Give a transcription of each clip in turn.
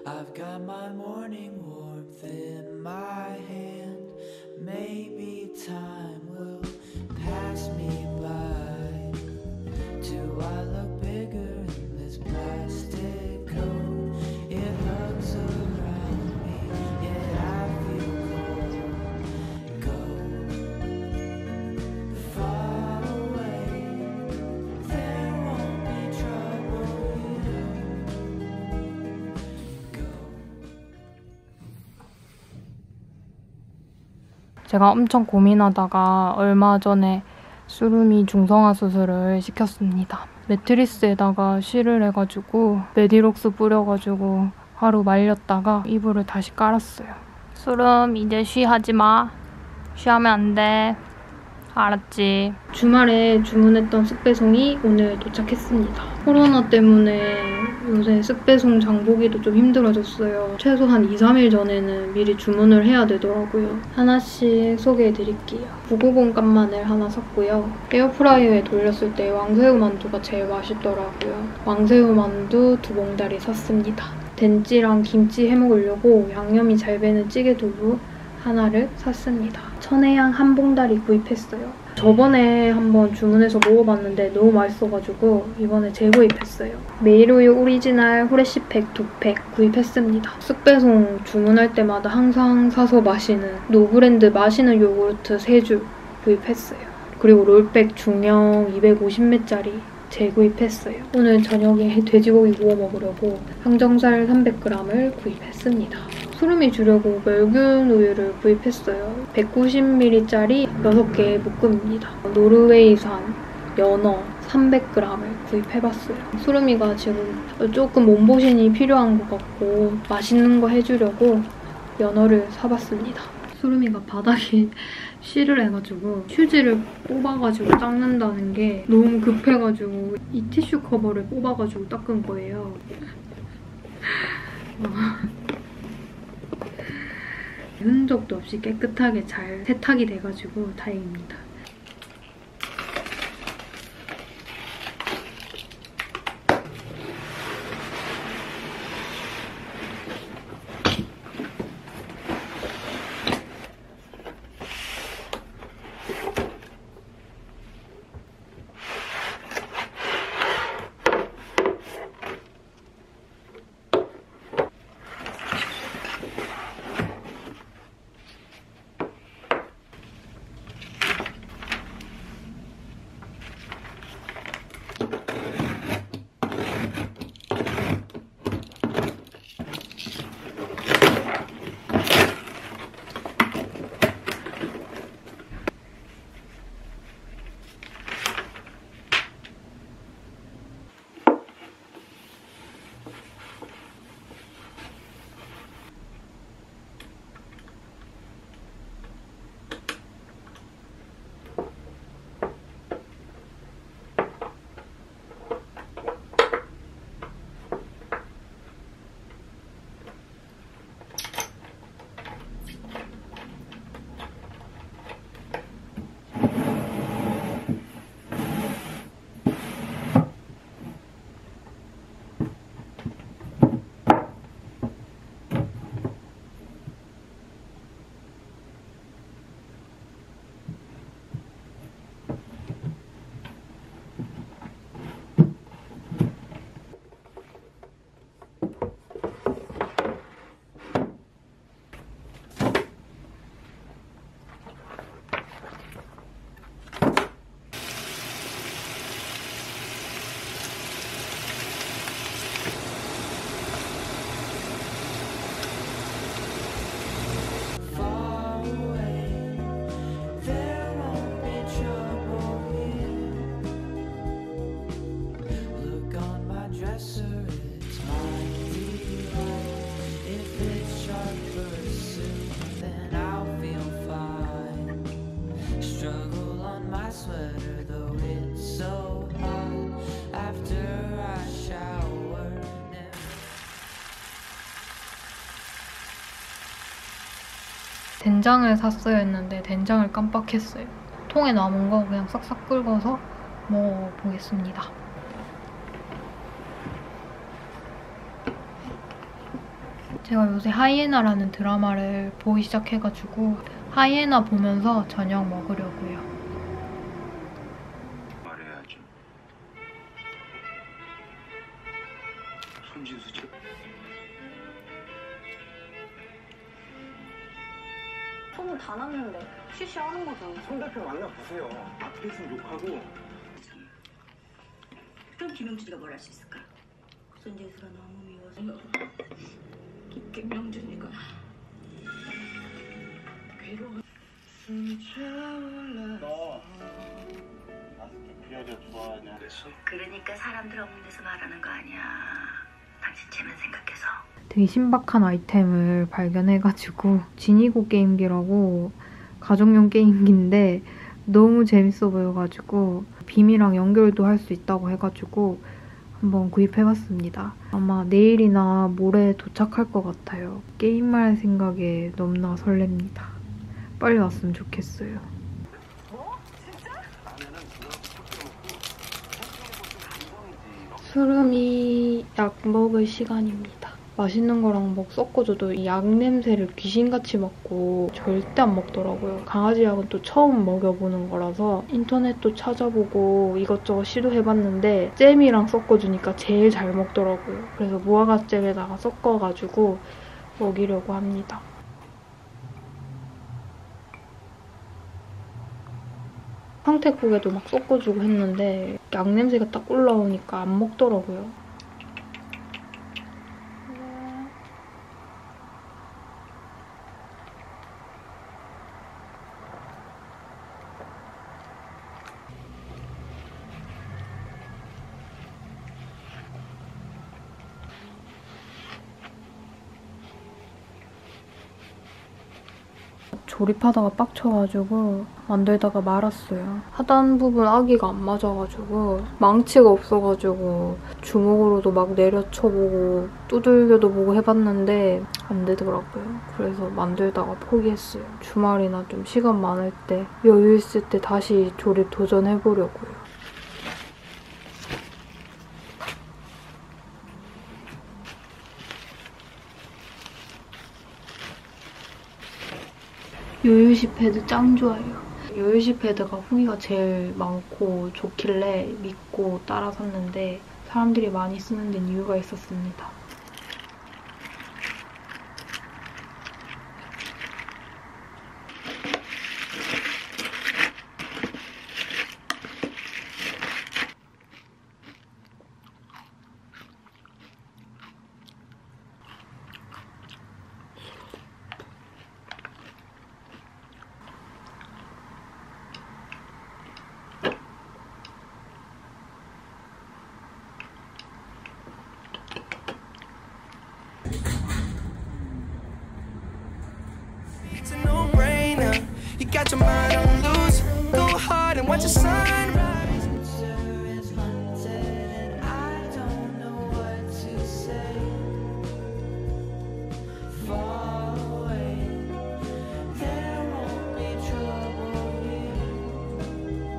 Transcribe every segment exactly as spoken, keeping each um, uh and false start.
I've got my morning warmth in my hand. Maybe time will pass me by. Do I look bigger in this plastic coat? It hugs around me, yet I feel cold. Go far away, there won't be trouble here. Go. 제가 엄청 고민하다가 얼마 전에 수루미 중성화 수술을 시켰습니다. 매트리스에다가 쉬를 해가지고 메디록스 뿌려가지고 하루 말렸다가 이불을 다시 깔았어요. 수름 이제 쉬하지 마. 쉬하면 안 돼. 알았지? 주말에 주문했던 쓱배송이 오늘 도착했습니다. 코로나 때문에 요새 쓱배송 장보기도 좀 힘들어졌어요. 최소한 이, 삼 일 전에는 미리 주문을 해야 되더라고요. 하나씩 소개해드릴게요. 구백오십 간 마늘 하나 샀고요. 에어프라이어에 돌렸을 때 왕새우 만두가 제일 맛있더라고요. 왕새우 만두 두 봉다리 샀습니다. 된찌랑 김치 해먹으려고 양념이 잘 배는 찌개두부 하나를 샀습니다. 천혜향 한 봉다리 구입했어요. 저번에 한번 주문해서 먹어봤는데 너무 맛있어가지고 이번에 재구입했어요. 메이로유 오리지널 후레쉬팩 두 팩 구입했습니다. 쓱배송 주문할 때마다 항상 사서 마시는 노브랜드 마시는 요구르트 세 줄 구입했어요. 그리고 롤백 중형 이백오십 밀리리터짜리 재구입했어요. 오늘 저녁에 돼지고기 구워 먹으려고 항정살 삼백 그램을 구입했습니다. 수름이 주려고 멸균 우유를 구입했어요. 백구십 밀리리터짜리 여섯 개의 묶음입니다. 노르웨이산 연어 삼백 그램을 구입해봤어요. 수름이가 지금 조금 몸보신이 필요한 것 같고 맛있는 거 해주려고 연어를 사봤습니다. 수름이가 바닥에 쉬를 해가지고 휴지를 뽑아가지고 닦는다는 게 너무 급해가지고 이 티슈 커버를 뽑아가지고 닦은 거예요. 흔적도 없이 깨끗하게 잘 세탁이 돼가지고 다행입니다. 된장을 샀어야 했는데 된장을 깜빡했어요. 통에 남은 거 그냥 싹싹 긁어서 먹어보겠습니다. 제가 요새 하이에나라는 드라마를 보기 시작해가지고 하이에나 보면서 저녁 먹으려고요. 말해야죠. 손진수 씨. 소문 다 났는데 쉬쉬하는 거잖아. 손 대표 만나보세요. 앞에 있으면 욕하고. 그럼 김영준이가 뭘 할 수 있을까? 손재수가 너무 미워서 김영준이가 괴로워. 너 그 여자 좋아하냐? 그랬어? 그러니까 사람들 없는 데서 말하는 거 아니야. 당신 쟤만 생각해서. 되게 신박한 아이템을 발견해가지고 지니고 게임기라고 가족용 게임기인데 너무 재밌어 보여가지고 빔이랑 연결도 할 수 있다고 해가지고 한번 구입해봤습니다. 아마 내일이나 모레 도착할 것 같아요. 게임할 생각에 너무나 설렙니다. 빨리 왔으면 좋겠어요. 수름이 약 먹을 시간입니다. 맛있는 거랑 막 섞어줘도 이 약 냄새를 귀신같이 맡고 절대 안 먹더라고요. 강아지 약은 또 처음 먹여보는 거라서 인터넷도 찾아보고 이것저것 시도해봤는데 잼이랑 섞어주니까 제일 잘 먹더라고요. 그래서 무화과 잼에다가 섞어가지고 먹이려고 합니다. 황태국에도 막 섞어주고 했는데 약 냄새가 딱 올라오니까 안 먹더라고요. 조립하다가 빡쳐가지고 만들다가 말았어요. 하단 부분 아기가 안 맞아가지고 망치가 없어가지고 주먹으로도 막 내려쳐보고 두들겨도 보고 해봤는데 안 되더라고요. 그래서 만들다가 포기했어요. 주말이나 좀 시간 많을 때 여유 있을 때 다시 조립 도전해보려고요. 요요시 패드 짱 좋아요. 요요시 패드가 후기가 제일 많고 좋길래 믿고 따라 샀는데 사람들이 많이 쓰는 데는 이유가 있었습니다. It's a no-brainer. You got your mind on loose. Go hard and watch the sunrise. Is haunted and I don't know what to say. Far away, there won't be trouble here.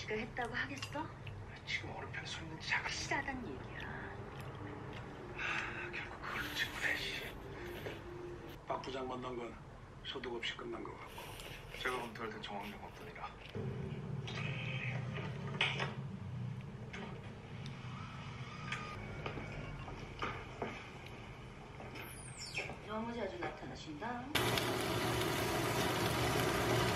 지가 했다고 하겠어? 지금 어느 편에 서 있는지 잘 확실하단 얘기야. 결국 그걸로 증거해. 박 부장 만난 건 소득 없이 끝난 것 같고 제가 검토할 땐 정황용 없더니라. 너무 자주 나타나신다.